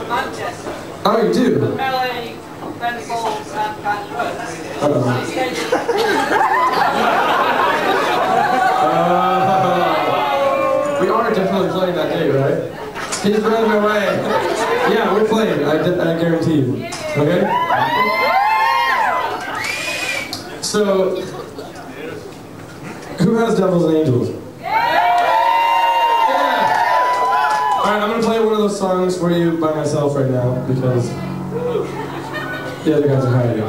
Manchester. Oh, you do? LA, Ben Folds and Kanye West. We are definitely playing that day, right? He's running away. Yeah, we're playing. I guarantee you. Okay? So, who has Devils and Angels? Yeah! Alright, I'm gonna play one of those songs for you by myself right now because the other guys are hiding.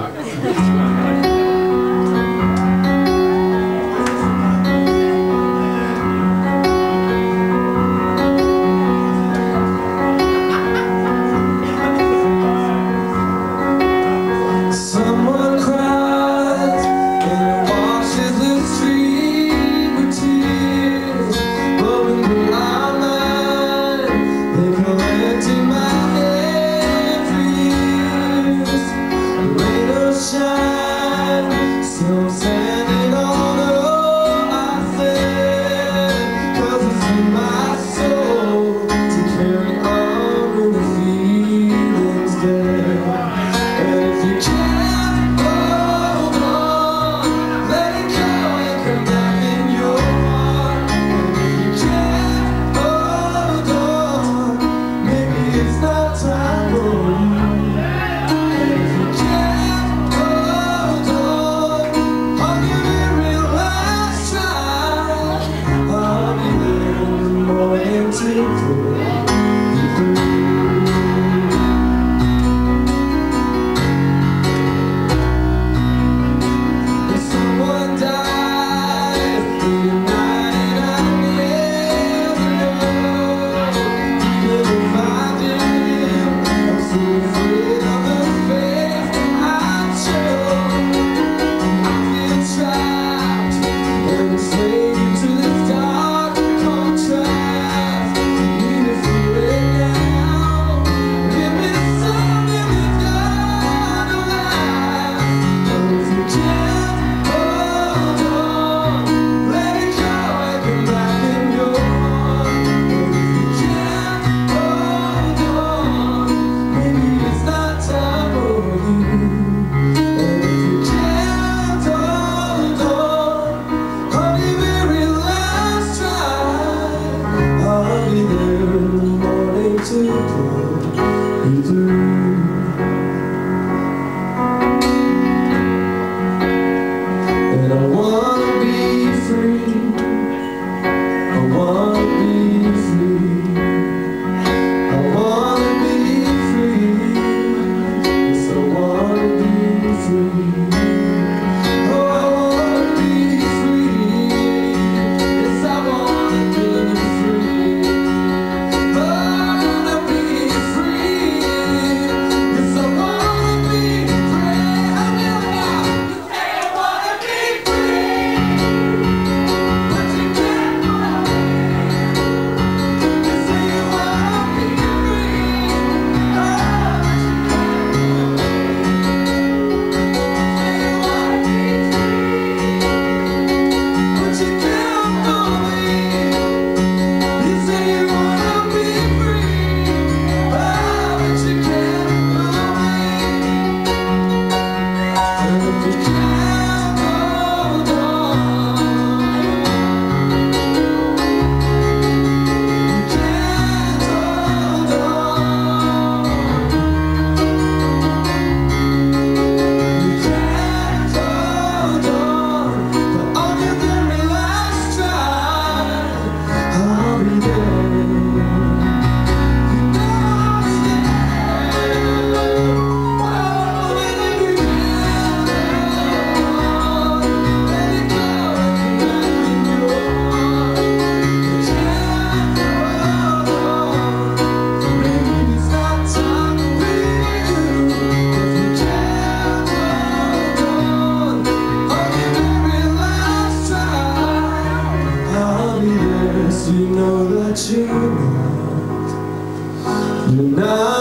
You're not